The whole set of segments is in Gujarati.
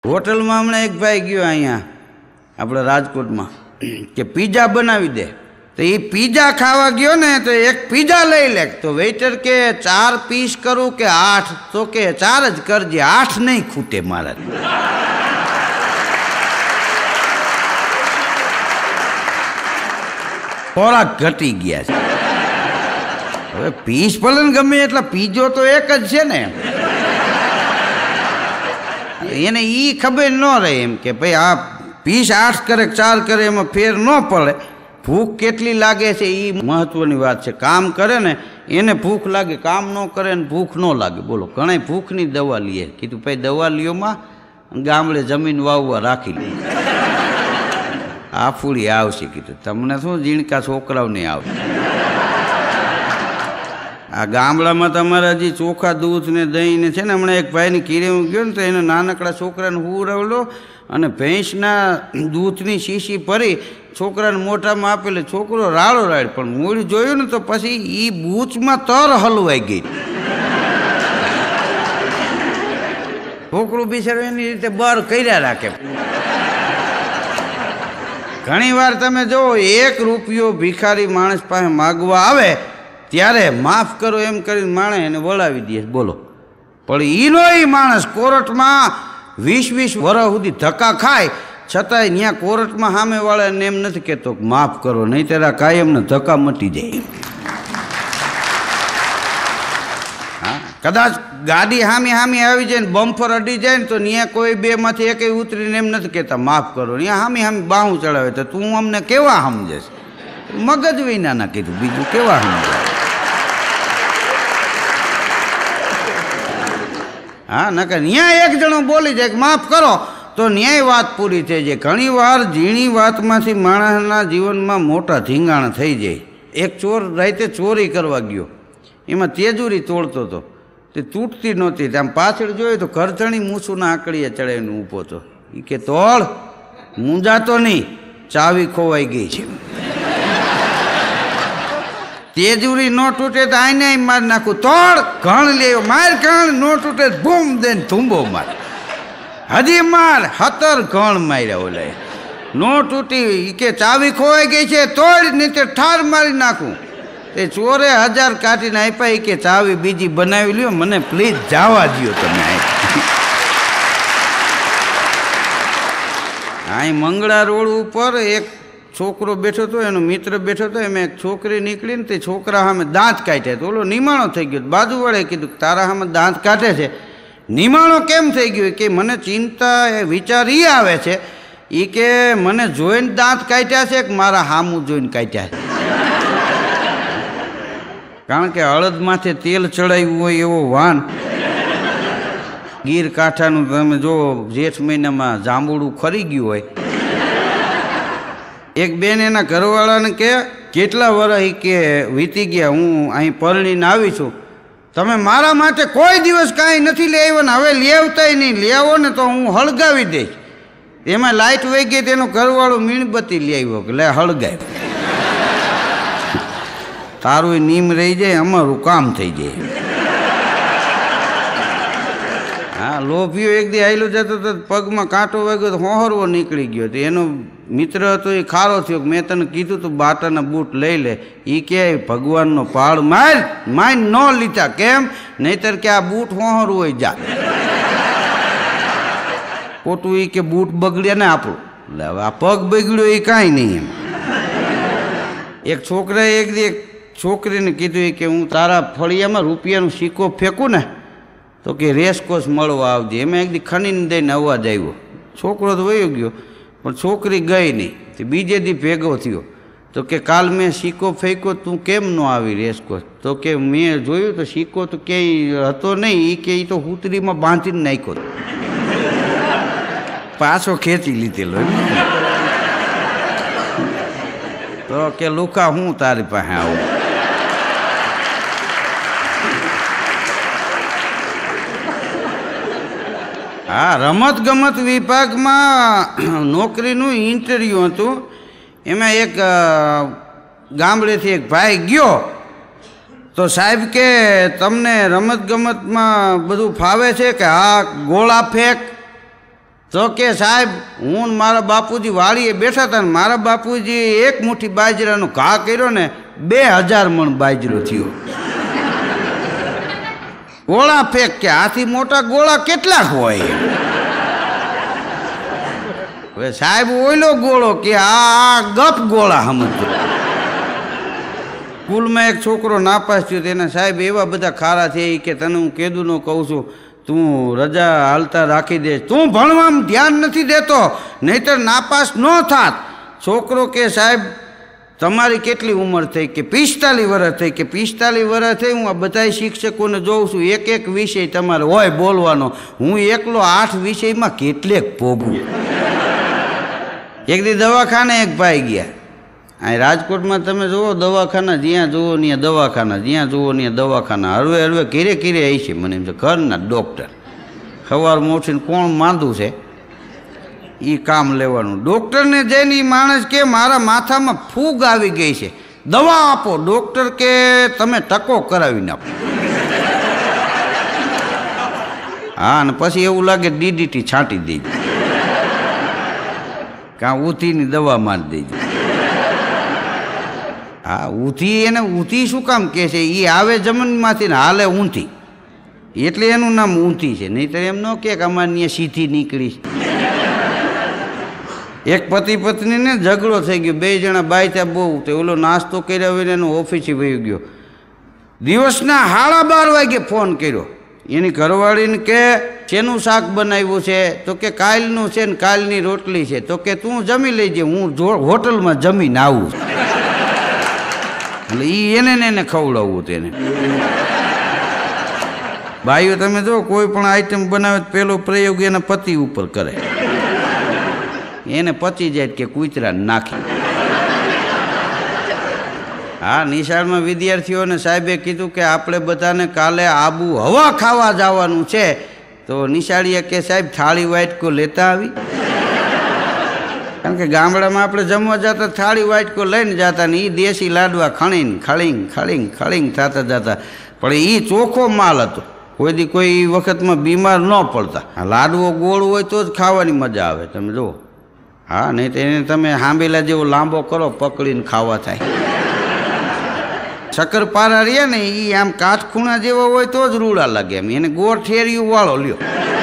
હોટલમાં હમણાં એક ભાઈ ગયો અહીંયા આપણે રાજકોટમાં કે પીઝા બનાવી દે, તો એ પીઝા ખાવા ગયો ને તો એક પીઝા લઈ લે, તો વેઇટર કે 4 પીસ કરું કે 8? તો કે 4 જ કરજે, 8 નહીં ખૂટે મારા. ખોરાક ઘટી ગયા છે. હવે પીસ ભલે ને ગમે એટલે પીઝો તો એક જ છે ને. એને એ ખબર ન રહે એમ કે ભાઈ આ પીસ 8 કરે 4 કરે એમાં ફેર ન પડે. ભૂખ કેટલી લાગે છે એ મહત્વની વાત છે. કામ કરે ને એને ભૂખ લાગે, કામ ન કરે ને ભૂખ ન લાગે. બોલો, ઘણા ભૂખની દવા લઈએ. કીધું ભાઈ દવા લ્યોમાં ગામડે જમીન વાવવા રાખી લે, આફુડી આવશે. કીધું તમને શું જીણકા છોકરાઓ નહીં આવશે. આ ગામડામાં તમારે હજી ચોખા દૂધ ને દહીં ને છે ને. હમણાં એક ભાઈની કીરે હું ગયો ને તો એને નાનકડા છોકરાને હુવડાવલો અને ભેંસના દૂધની શીશી ભરી છોકરાને મોઢામાં આપેલે. છોકરો રાડો રાડ, પણ મૂળ જોયું ને તો પછી એ બૂચમાં તર હલવાઈ ગઈ. છોકરું બિચારું એની રીતે બર કર્યા રાખે. ઘણી વાર તમે જો 1 રૂપિયો ભિખારી માણસ પાસે માગવા આવે ત્યારે માફ કરો એમ કરીને માણે એને બોલાવી દે. બોલો, પણ ઈનો એ માણસ કોર્ટમાં 20-20 વર્ષ સુધી ધક્કા ખાય છતાંય ત્યાં કોર્ટમાં સામેવાળાને એમ નથી કહેતો માફ કરો, નહીં તારા કાયમને ધક્કા મટી જાય. હા, કદાચ ગાડી હામી આવી જાય ને બમ્ફર અડી જાય ને તો ત્યાં કોઈ 2 માંથી એકેય ઉતરીને એમ નથી કહેતા માફ કરો. ત્યાં હામી બાહું ચડાવે તો તું અમને કેવા સમજે છે? મગજ વિના કીધું, બીજું કેવા સમજે? હા, નકર ન્યાય એક જણો બોલી જાય કે માફ કરો તો ન્યાય વાત પૂરી થઈ જાય. ઘણી વાર ઝીણી વાતમાંથી માણસના જીવનમાં મોટા ધીંગાણ થઈ જાય. એક ચોર રાતે ચોરી કરવા ગયો, એમાં તેજુરી તોડતો હતો, તે તૂટતી નહોતી. આમ પાછળ જોયું તો કરચણી મૂછુંના આંકડીએ ચડાવીને ઊભો હતો. એ કે તોડ, મૂંઝાતો નહીં, ચાવી ખોવાઈ ગઈ છે. તેજુરી ન તૂટે તો આઈને માર નાખું. તોડ, ઘણ લેવો, માર ઘણ ન તૂટે બૂમ દઈને ધૂંબો માર. હજી માર 17 ઘણ માર્યા. ઓલા નો તૂટી. કે ચાવી ખોવાઈ ગઈ છે, તોડ નહીં તે ઠાર મારી નાખું. એ ચોરે 1000 કાઢીને આપ્યા. કે ચાવી બીજી બનાવી લ્યો, મને પ્લીઝ જવા દો તમે. અહીં મંગળા રોડ ઉપર એક છોકરો બેઠો હતો, એનો મિત્ર બેઠો હતો. એમાં એક છોકરી નીકળીને તે છોકરા સામે દાંત કાઢ્યા. તો ઓલો નિમાણો થઈ ગયો. બાજુવાળાએ કીધું તારા સામે દાંત કાઢે છે, નિમાણો કેમ થઈ ગયો? કે મને ચિંતા એ વિચાર એ આવે છે એ કે મને જોઈને દાંત કાઢ્યા છે કે મારા હામું જોઈને કાઢ્યા છે? કારણ કે હળદ માથે તેલ ચડાવ્યું હોય એવો વાન. ગીર કાંઠાનું તમે જો જેઠ મહિનામાં જાંબુડું ખરી ગયું હોય. એક બેન એના ઘરવાળાને કે કેટલા વર્ષ કે વીતી ગયા હું અહીં પરણીને આવી છું, તમે મારા માટે કોઈ દિવસ કાંઈ નથી લઈ આવ્યો ને હવે લેવતાય નહીં. લેવો ને તો હું હળગાવી દઈશ. એમાં લાઇટ વહી ગઈ, તેનો ઘરવાળો મીણબત્તી લઈ આવ્યો કે લે હળગાય. તારું નીમ રહી જાય, અમારું કામ થઈ જાય. હા, લોભીઓ એક દી આવેલો જતો તો પગમાં કાંટો વાગ્યો તો હોહરવો નીકળી ગયો. તો એનો મિત્ર હતો એ ખારો થયો કે મેં તને કીધું તું બાટાના બૂટ લઈ લે. એ કે ભગવાનનો પાળ માર ન લીધા. કેમ? નહીતર કે આ બૂટ હોહરવું હોય જા. ખોટું એ કે બૂટ બગડ્યા ને આપણું. એટલે હવે આ પગ બગડ્યો એ કાંઈ નહીં એમ. એક છોકરાએ એક દી એક છોકરીને કીધું કે હું તારા ફળિયામાં રૂપિયાનો સિક્કો ફેંકું ને તો કે રેસકોર્સ મળવા આવજે. એમાં એક દી ખનીને દઈને અવાજ આવ્યો. છોકરો તો વયો ગયો પણ છોકરી ગઈ નહીં. તો બીજે દી ભેગો થયો તો કે કાલ મેં સિક્કો ફેંક્યો, તું કેમ ન આવી રેસકોર્સ? તો કે મેં જોયું તો સિક્કો તો ક્યાંય હતો નહીં. એ કે એ તો હુતરીમાં બાંધીને નાખ્યો, પાછો ખેંચી લીધેલો. તો કે લુખા હું તારી પાસે આવું. હા, રમતગમત વિભાગમાં નોકરીનું ઇન્ટરવ્યૂ હતું. એમાં એક ગામડેથી એક ભાઈ ગયો તો સાહેબ કે તમને રમતગમતમાં બધું ફાવે છે કે? હા. ગોળા ફેંક? તો કે સાહેબ હું ને મારા બાપુજી વાડીએ બેઠા હતા ને મારા બાપુજી એક મુઠ્ઠી બાજરાનો ઘા કર્યો ને 2000 મણ બાજરો થયો. ગોળા ફેંક કે આથી મોટા ગોળા કેટલાક હોય? હવે સાહેબ ઓયલો ગોળો કે આ ગપ ગોળા સમજતો. સ્કૂલમાં એક છોકરો નાપાસ થયો તેના સાહેબ એવા બધા ખારા છે કે તને હું કેદું ન કહું છું, તું રજા હાલતા રાખી દે, તું ભણવામાં ધ્યાન નથી દેતો નહીતર નાપાસ ન થાત. છોકરો કે સાહેબ તમારી કેટલી ઉંમર થઈ? કે 45 વર્ષ થઈ. કે 45 વર્ષ થઈ? હું આ બધા શિક્ષકોને જોઉં છું એક એક વિષય તમારે હોય બોલવાનો, હું એકલો 8 વિષયમાં કેટલેક ભોગું. એક દી દવાખાને એક ભાઈ ગયા. અહીં રાજકોટમાં તમે જુઓ દવાખાના, જ્યાં જુઓ ત્યાં દવાખાના, જ્યાં જુઓ ત્યાં દવાખાના, હળવે હળવે ઘીરે ઘીરે આવી છે. મને એમ છે ઘરના ડૉક્ટર સવારમાં ઉઠીને કોણ માંદું છે એ કામ લેવાનું. ડૉક્ટરને જઈને એ માણસ કે મારા માથામાં ફૂગ આવી ગઈ છે, દવા આપો. ડૉક્ટર કે તમે ટકો કરાવીને આપો. હા, અને પછી એવું લાગે DDT છાંટી દેજો, કાં ઊંધીની દવા મારી દેજો. હા, ઊંધી એને ઊંધી શું કામ કહે છે? એ આવે જમીનમાંથી ને હાલે ઊંધી એટલે એનું નામ ઊંધી છે. નહીં તો એમ ન કે અમારે ત્યાં સીધી નીકળી. એક પતિ પત્નીને ઝઘડો થઈ ગયો, 2 જણા બાયતા બહુ. તો ઓલો નાસ્તો કર્યા હોય એનો ઓફિસે વહી ગયો. દિવસના 12:30 વાગે ફોન કર્યો. એની ઘરવાળીને કે શેનું શાક બનાવ્યું છે? તો કે કાલનું છે ને કાલની રોટલી છે. તો કે તું જમી લેજે, હું હોટલમાં જમીને આવું. એટલે એને ખવડાવવું તેને. ભાઈઓ તમે જો કોઈ પણ આઈટમ બનાવે પેલો પ્રયોગ એના પતિ ઉપર કરે, એને પચી જાય કે કૂતરા નાખી. હા, નિશાળમાં વિદ્યાર્થીઓને સાહેબે કીધું કે આપણે બધાને કાલે આબુ હવા ખાવા જવાનું છે. તો નિશાળીએ કે સાહેબ થાળી વાટકો લેતા આવી. કારણ કે ગામડામાં આપણે જમવા જતા થાળી વાટકો લઈને જતા ને એ દેશી લાડવા ખણીને ખળીંગ ખળીંગ ખળીંગ થતા જતા. પણ એ ચોખ્ખો માલ હતો, કોઈ દી કોઈ વખતમાં બીમાર ન પડતા. લાડવો ગોળ હોય તો જ ખાવાની મજા આવે. તમે જુઓ. હા, નહીં તો એને તમે હાંબેલા જેવો લાંબો કરો પકડીને ખાવા થાય. શક્કરપારા રહ્યા ને એ આમ કાચખૂણા જેવો હોય તો જ રૂડા લાગે. એમ એને ગોળ ઠેરિયું વાળો લ્યો.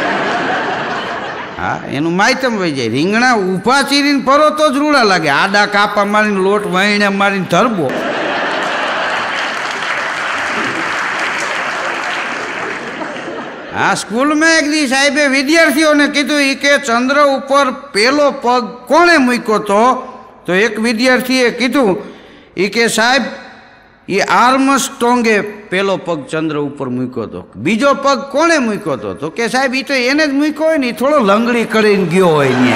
હા, એનું માયતમ વહી જાય. રીંગણા ઊભા ચીરીને ફરો તો જ રૂડા લાગે. આડા કાપા મારીને લોટ વહીને મારીને ધરબો. હા, સ્કૂલમાં એક દી સાહેબે વિદ્યાર્થીઓને કીધું એ કે ચંદ્ર ઉપર પેલો પગ કોણે મૂક્યો તો એક વિદ્યાર્થીએ કીધું એ કે સાહેબ એ આર્મસ્ટ્રોંગે પેલો પગ ચંદ્ર ઉપર મૂક્યો હતો. બીજો પગ કોણે મૂક્યો હતો? તો કે સાહેબ એ તો એને જ મૂક્યો હોય ને, એ થોડો લંગડી કરીને ગયો હોય ને.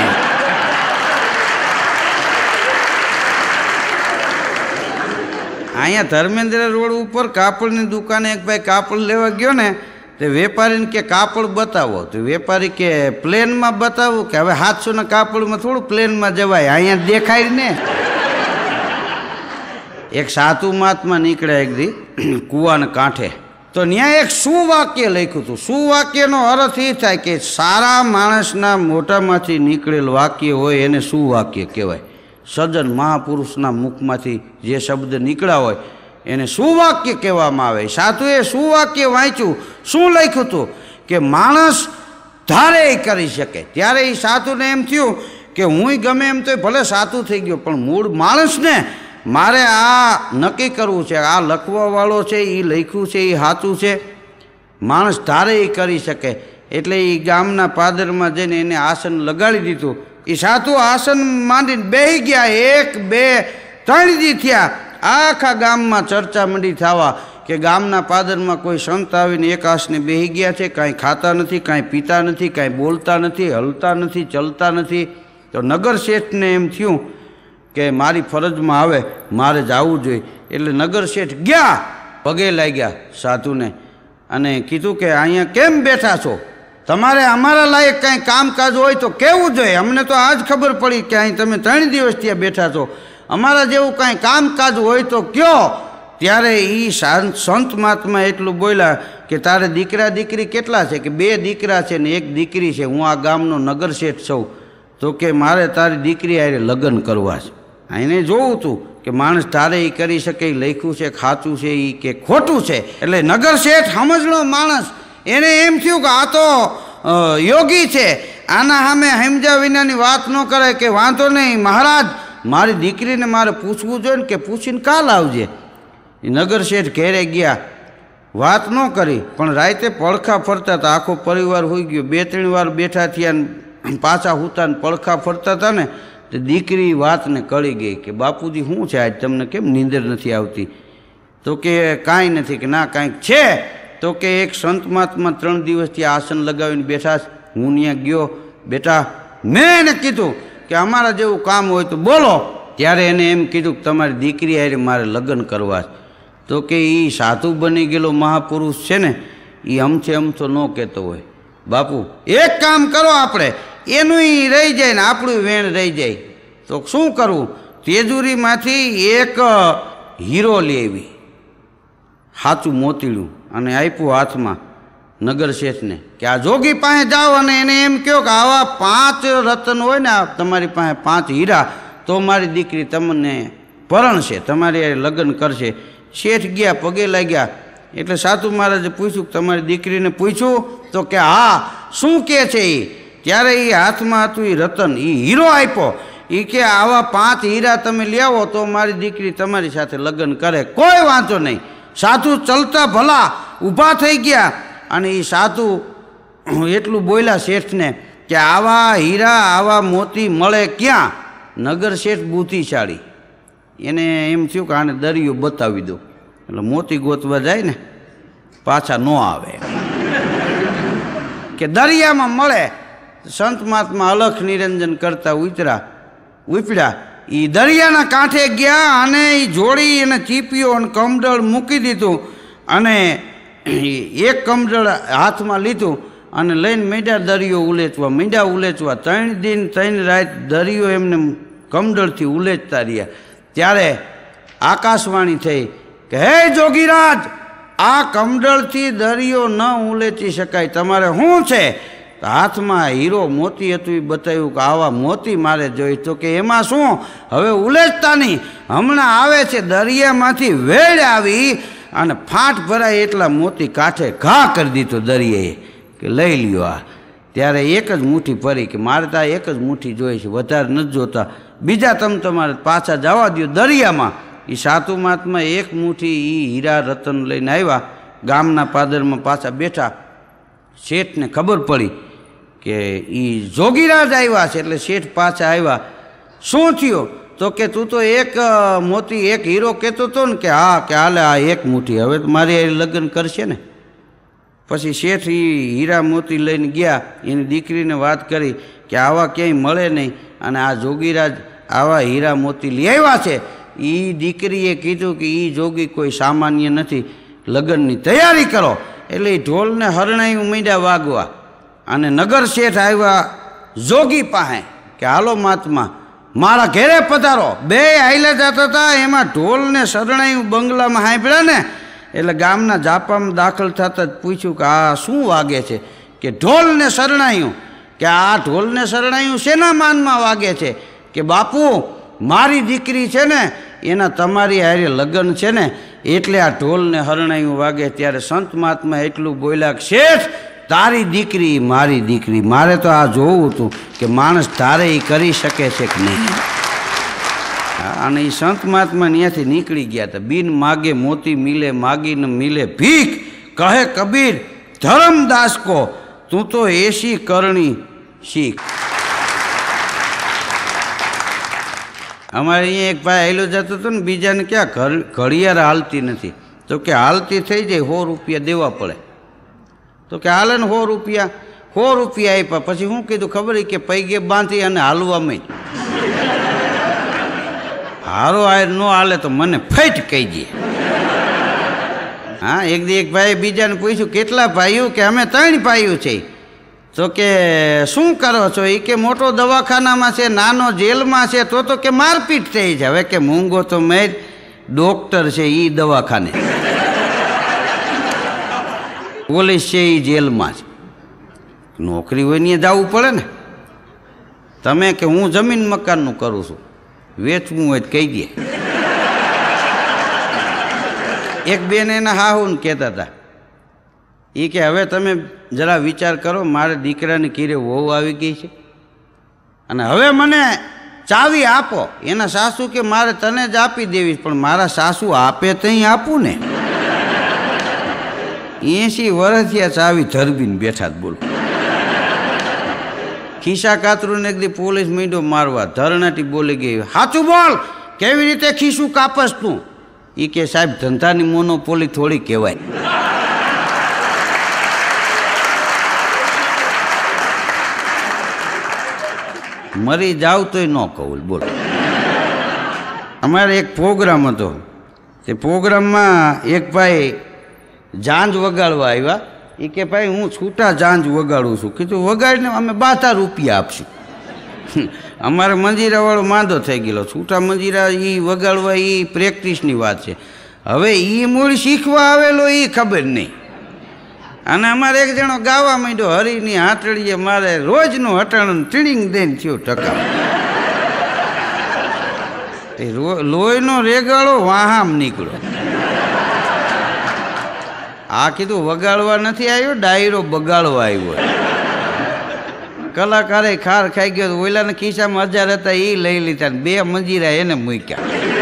અહીંયા ધર્મેન્દ્ર રોડ ઉપર કાપડની દુકાને એક ભાઈ કાપડ લેવા ગયો ને, તે વેપારીને કે કાપડ બતાવો. તો વેપારી કે પ્લેનમાં બતાવું. કે હવે 700ના કાપડમાં થોડું પ્લેનમાં જવાય, અહીંયા દેખાય ને. એક સાધુ મહાત્મા નીકળ્યા એક દી કૂવાના કાંઠે. તો ત્યાં એક સુવાક્ય લખ્યું હતું. સુવાક્યનો અર્થ એ થાય કે સારા માણસના મોઢામાંથી નીકળેલ વાક્ય હોય એને સુવાક્ય કહેવાય. સજ્જન મહાપુરુષના મુખમાંથી જે શબ્દ નીકળ્યા હોય એને સુવાક્ય કહેવામાં આવે. સાધુએ સુવાક્ય વાંચ્યું. શું લખ્યું હતું? કે માણસ ધારે કરી શકે. ત્યારે એ સાધુને એમ થયું કે હું ગમે એમ તો ભલે સાધુ થઈ ગયો પણ મૂળ માણસને મારે આ નક્કી કરવું છે. આ લખવાવાળો છે એ લખ્યું છે એ સાચું છે. માણસ ધારે એ કરી શકે. એટલે એ ગામના પાદરમાં જઈને એને આસન લગાડી દીધું. એ સાધુ આસન માંડીને બેસી ગયા. 1 2 3 દી થયા. આખા ગામમાં ચર્ચા મંડી થવા કે ગામના પાદરમાં કોઈ સંત આવીને એક આસને બેસી ગયા છે. કાંઈ ખાતા નથી, કાંઈ પીતા નથી, કાંઈ બોલતા નથી, હલતા નથી, ચલતા નથી. તો નગર શેઠને એમ થયું કે મારી ફરજમાં આવે, મારે જવું જોઈએ. એટલે નગર શેઠ ગયા, પગે લાગ્યા સાધુને અને કીધું કે અહીંયા કેમ બેઠા છો? તમારે અમારા લાયક કાંઈ કામકાજ હોય તો કહેવું જોઈએ. અમને તો આજ ખબર પડી કે અહીં તમે 3 દિવસ ત્યાં બેઠા છો. અમારા જેવું કાંઈ કામકાજ હોય તો કયો. ત્યારે એ સંત મહાત્મા એટલું બોલ્યા કે તારે દીકરા દીકરી કેટલા છે? કે 2 દીકરા છે ને 1 દીકરી છે. હું આ ગામનો નગર શેઠ છું. તો કે મારે તારી દીકરી હારે લગ્ન કરવા છે. એને જોવું તું કે માણસ તારે એ કરી શકે, એ લખ્યું છે ખાચું છે એ કે ખોટું છે. એટલે નગર શેઠ સમજણો માણસ, એને એમ થયું કે આ તો યોગી છે, આના સામે સમજ્યા વિનાની વાત ન કરે. કે વાંધો નહીં મહારાજ, મારી દીકરીને મારે પૂછવું જોઈએ ને, કે પૂછીને કાલ આવજે. એ નગર શેઠ ઘેરે ગયા, વાત ન કરી, પણ રાતે પડખા ફરતા હતા. આખો પરિવાર હોઈ ગયો. 2-3 વાર બેઠા થયા ને પાછા હુતા ને પડખા ફરતા હતા ને, તો દીકરી વાતને કળી ગઈ કે બાપુજી શું છે આજ તમને કેમ નીંદર નથી આવતી? તો કે કાંઈ નથી. કે ના કાંઈક છે. તો કે એક સંત મહાત્મા 3 દિવસથી આસન લગાવીને બેઠા. હું ત્યાં ગયો. બેટા મેં એને કીધું કે અમારા જેવું કામ હોય તો બોલો. ત્યારે એને એમ કીધું કે તમારી દીકરી હારે મારે લગ્ન કરવા છે. તો કે એ સાધુ બની ગયેલો મહાપુરુષ છે ને, એ અમથે અમથો ન કહેતો હોય. બાપુ એક કામ કરો, આપણે એનું રહી જાય ને આપણું વેણ રહી જાય. તો શું કરવું? તેજુરીમાંથી એક હીરો લેવી, સાચું મોતીડું, અને આપ્યું હાથમાં નગર શેઠને કે આ જોગી પાસે જાઓ અને એને એમ કહો કે આવા 5 રતન હોય ને તમારી પાસે 5 હીરા, તો મારી દીકરી તમને પરણશે, તમારી લગ્ન કરશે. શેઠ ગયા, પગે લાગ્યા. એટલે સાધુ મહારાજે પૂછ્યું કે તમારી દીકરીને પૂછ્યું? તો કે હા. શું કહે છે એ? ત્યારે એ હાથમાં હતું એ રતન, એ હીરો આપ્યો. એ કે આવા 5 હીરા તમે લેવો તો મારી દીકરી તમારી સાથે લગ્ન કરે. કોઈ વાંધો નહીં. સાધુ ચલતા ભલા ઊભા થઈ ગયા, અને એ સાધુ એટલું બોલ્યા શેઠને કે આવા હીરા આવા મોતી મળે ક્યાં? નગર શેઠ બુદ્ધિશાળી, એને એમ થયું કે આને દરિયો બતાવી દો. એટલે મોતી ગોતવા જાય ને પાછા ન આવે, કે દરિયામાં મળે. સંત મહાત્મા અલખ નિરંજન કરતા ઉપડ્યા. એ દરિયાના કાંઠે ગયા અને એ જોડી અને ચીપીઓ અને કમડળ મૂકી દીધું, અને એક કમડળ હાથમાં લીધું અને લઈને મીંડા દરિયો ઉલેચવા. 3 દિન 3 રાત દરિયો એમને કમડળથી ઉલેચતા રહ્યા. ત્યારે આકાશવાણી થઈ કે હે જોગીરાજ, આ કમડળથી દરિયો ન ઉલેચી શકાય, તમારે શું છે? હાથમાં હીરો મોતી હતું એ બતાવ્યું કે આવા મોતી મારે જોઈ. તો કે એમાં શું, હવે ઉલેચતા નહીં, હમણાં આવે છે. દરિયામાંથી વેળ આવી અને ફાટ ભરાય એટલા મોતી કાંઠે ઘા કરી દીધો દરિયાએ, કે લઈ લ્યો આ. ત્યારે એક જ મુઠ્ઠી ભરી, કે મારે તો એક જ મુઠ્ઠી જોઈ છે, વધારે નથી જોતા. બીજા તમારે પાછા જવા દો દરિયામાં. એ સાધુ મહાત્મા એક મુઠ્ઠી એ હીરા રતન લઈને આવ્યા. ગામના પાદરમાં પાછા બેઠા. શેઠને ખબર પડી કે એ જોગીરાજ આવ્યા છે. એટલે શેઠ પાછા આવ્યા. શું થયું? તો કે તું તો એક મોતી એક હીરો કહેતો હતો ને? કે હા. કે હાલે આ એક મુઠ્ઠી, હવે મારે લગ્ન કરશે ને. પછી શેઠ એ હીરા મોતી લઈને ગયા, એની દીકરીને વાત કરી કે આવા ક્યાંય મળે નહીં, અને આ જોગીરાજ આવા હીરા મોતી લઈ આવ્યા છે. એ દીકરીએ કીધું કે એ જોગી કોઈ સામાન્ય નથી, લગ્નની તૈયારી કરો. એટલે એ ઢોલને હરણાયું મીંડા વાગવા, અને નગર શેઠ આવ્યા જોગી પાસે કે હાલો મહાત્મા મારા ઘેરે પધારો. 2 હાઈલા જતા હતા, એમાં ઢોલને શરણાયું બંગલામાં સાંભળ્યા ને, એટલે ગામના ઝાપામાં દાખલ થતા જ પૂછ્યું કે આ શું વાગે છે? કે ઢોલને શરણાયું. કે આ ઢોલને શરણાયું શેના માનમાં વાગે છે? કે બાપુ મારી દીકરી છે ને એના તમારી હારે લગ્ન છે ને, એટલે આ ઢોલને હરણાયું વાગે. ત્યારે સંત મહાત્મા એટલું બોલ્યા કે શેઠ, તારી દીકરી મારી દીકરી, મારે તો આ જોવું હતું કે માણસ ધારે એ કરી શકે છે કે નહીં. અને એ સંત મહાત્મા ત્યાંથી નીકળી ગયા હતા. બિન માગે મોતી મિલે, માગીને મિલે ભીખ, કહે કબીર ધર્મદાસ કો તું તો એસી કરણી શીખ. અમારે અહીંયા એક ભાઈ આવેલો જતો હતો ને, બીજાને ક્યાં ઘડિયાળ હાલતી નથી. તો કે હાલતી થઈ જાય 100 રૂપિયા દેવા પડે. તો કે હાલે ને 100 રૂપિયા આપ્યા. પછી શું કીધું ખબર? કે પૈગે બાંધી અને હાલવામાં હારો આયર ન હાલે તો મને ફેટ કહી દે. હા, એક ભાઈ બીજાને પૂછ્યું કેટલા ભાઈઓ? કે અમે 3 ભાઈઓ છે. તો કે શું કરો છો? એ કે મોટો દવાખાનામાં છે, નાનો જેલમાં છે. તો કે મારપીટ થઈ છે. હવે કે મૂંગો તો મેં ડોક્ટર છે એ દવાખાને, પોલીસ છે એ જેલમાં છે. નોકરી હોય ને જવું પડે ને. તમે કે હું જમીન મકાનનું કરું છું, વેચવું હોય તો કહી દે. એક બેન એના હાહુને કહેતા હતા, એ કે હવે તમે જરા વિચાર કરો, મારે દીકરાની કીરે વહુ આવી ગઈ છે અને હવે મને ચાવી આપો. એના સાસુ કે મારે તને જ આપી દેવી, પણ મારા સાસુ આપે તો અહીં આપું ને. 80 વર્ષ થયા ચાવી ધરબીને બેઠા જ. બોલો. ખિસ્સા કાતરું એક દી પોલીસ મીંડો મારવા, ધરણાટી બોલી ગઈ, સાચું બોલ, કેવી રીતે ખિસ્સું કાપસ તું? એ કે સાહેબ ધંધાની મોનોપોલી થોડી કહેવાય. મરી જાવ તોય ન કહું. બોલો. અમારે એક પ્રોગ્રામ હતો, તે પ્રોગ્રામમાં એક ભાઈ જાંજ વગાડવા આવ્યા. એ કે ભાઈ હું છૂટા જાંજ વગાડું છું. કીધું વગાડીને અમે 12 રૂપિયા આપશું. અમારે મંજીરાવાળો માંદો થઈ ગયેલો. છૂટા મંજીરા એ વગાડવા એ પ્રેક્ટિસની વાત છે. હવે એ મૂળ શીખવા આવેલો એ ખબર નહીં. અને અમારે એક જણો ગાવા માંડ્યો, હરીની હાટડીએ મારે રોજનું હટાણું ટીડિંગ દઈને થયું ટકા. લોહીનો રેગાળો વાહામ નીકળ્યો. આ કીધું વગાડવા નથી આવ્યો, ડાયરો બગાડવા આવ્યો. કલાકારે ખાર ખાઈ ગયો. ઓલાના ખિસ્સામાં 1000 હતા એ લઈ લીધા, 2 મંજીરા એને મૂક્યા.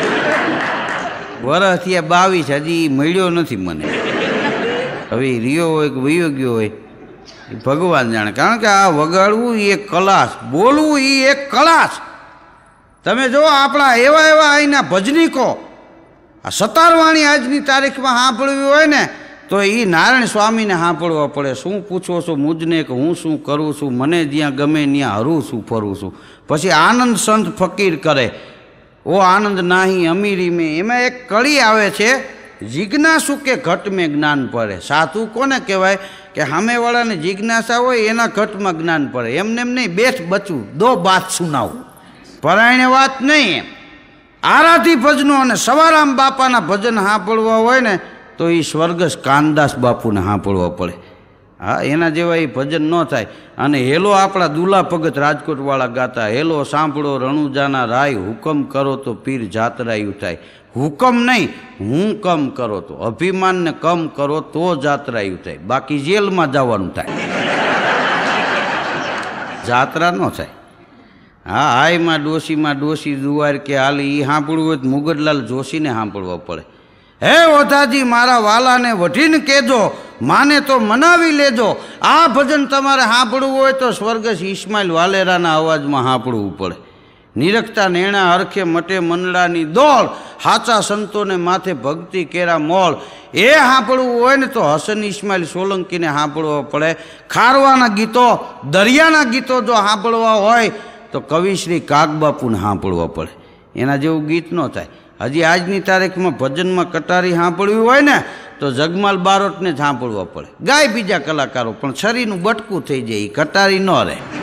વરસ થયા 22, હજી મળ્યો નથી મને. હવે રિયો હોય કે વયો ગયો હોય એ ભગવાન જાણે. કારણ કે આ વગાડવું એ એક કલા, બોલવું એ એક કલા. તમે જો આપણા એવા એવા અહીંના ભજનીકો આ સતારવાણી આજની તારીખમાં સાંભળવી હોય ને તો એ નારાયણ સ્વામીને સાંભળવા પડે. શું પૂછો છો મુજને કે હું શું કરું છું, મને જ્યાં ગમે ત્યાં હરું છું ફરું છું. પછી આનંદ સંત ફકીર કરે, ઓ આનંદ નાહી અમીરી મેં. એમાં એક કડી આવે છે, જિજ્ઞાસુ કે ઘટ મેં જ્ઞાન પડે. સાધુ કોને કહેવાય કે સામેવાળાને જિજ્ઞાસા હોય એના ઘટમાં જ્ઞાન પડે. એમને એમ નહીં બેઠ બચવું, 2 બાત સુનાવું, પરાયણે વાત નહીં. એમ આરાધી ભજનો અને સવારામ બાપાના ભજન સાંભળવા હોય ને તો એ સ્વર્ગસ્થ કાનદાસ બાપુને સાંભળવા પડે. હા, એના જેવા એ ભજન ન થાય. અને હેલો આપણા દુલા ભગત રાજકોટવાળા ગાતા, હેલો સાંભળો રણુજાના રાય, હુકમ કરો તો પીર જાતરાયું થાય. હુકમ નહીં, હું કમ કરો તો, અભિમાનને કમ કરો તો જાત્રાયું થાય. બાકી જેલમાં જવાનું થાય, જાત્રા ન થાય. હા, હાયમાં ડોશી દુવાર કે હાલી એ સાંભળવું હોય તો મુગટલાલ જોશીને સાંભળવા પડે. હે ઓધાજી મારા વાલાને વઢીને કહેજો, માને તો મનાવી લેજો. આ ભજન તમારે સાંભળવું હોય તો સ્વર્ગસ્થ ઇસ્માઇલ વાલેરાના અવાજમાં સાંભળવું પડે. નિરખતા નેણા હરખે મટે મંડળાની દોડ, સાચા સંતોને માથે ભક્તિ કેરા મોળ. એ સાંભળવું હોય ને તો હસન ઇસ્માઇલ સોલંકીને સાંભળવા પડે. ખારવાના ગીતો, દરિયાના ગીતો જો સાંભળવા હોય તો કવિશ્રી કાગબાપુને સાંભળવા પડે. એના જેવું ગીત ન થાય. હજી આજની તારીખમાં ભજનમાં કટારી સાંભળવી હોય ને તો જગમાલ બારોટને જ સાંભળવા પડે. ગાય બીજા કલાકારો, પણ છરીનું બટકું થઈ જાય, કટારી ન રહે.